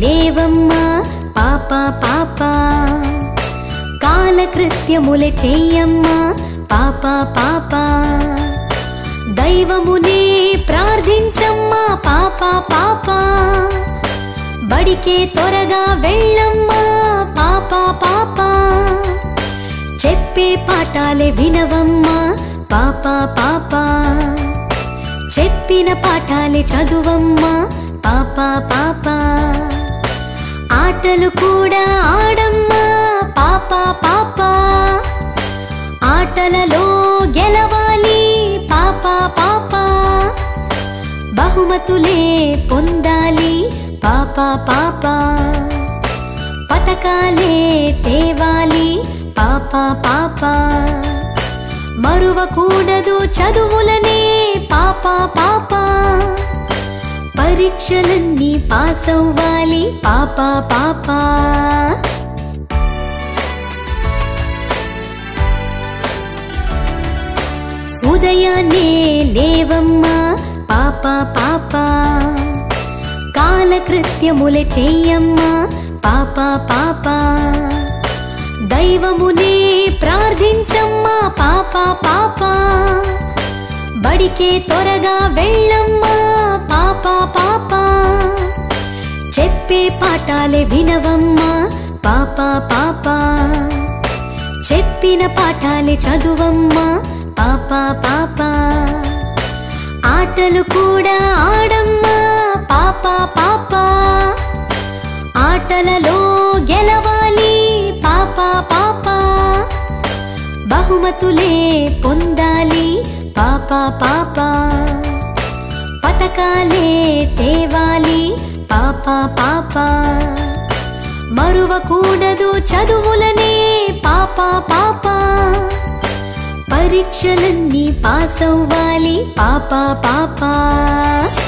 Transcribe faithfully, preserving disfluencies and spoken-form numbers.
లేవమ్మా పాపా పాపా, కాలకృత్యములే చెయ్యమ్మా పాపా పాపా, దైవమునే ప్రార్థించమ్మా పాపా పాపా, బడికే త్వరగా వెళ్ళమ్మా పాపా పాపా, చెప్పే పాఠాలే వినవమ్మా పాపా పాపా, చెప్పిన పాఠాలే చదువమ్మా పాపా పాపా, ఆటలు కూడా ఆడమ్మా పాపా పాపా, ఆటలలో గెలవాలి పాపా పాపా, బహుమతులే పొందాలి పాపా పాపా, పతకాలే తేవాలి పాపా పాపా, మరువకూడదు చదువులనే పాపా పాపా, పరీక్షలన్నీ పాస్ అవ్వాలి పాపా పాపా. ఉదయాన్నే లేవమ్మా పాపా పాపా, కాలకృత్యములే చెయ్యమ్మా పాపా పాపా, దైవమునే ప్రార్థించమ్మా పాపా పాపా, బడికే త్వరగా వెళ్ళమ్మా పాపా పాపా, చెప్పే పాఠాలే వినవమ్మా పాపా పాపా, చెప్పిన పాఠాలే చదువమ్మా పాపా పాపా, ఆటలు కూడా ఆడమ్మా పాపా పాపా, ఆటలలో గెలవాలి పాపా పాపా, బహుమతులే పొందాలి పాపా పాపా, పతకాలే తేవాలి పాపా పాపా, మరువకూడదు చదువులనే పాపా పాపా, పరీక్షలన్నీ పాస్ అవ్వాలి పాపా పాపా.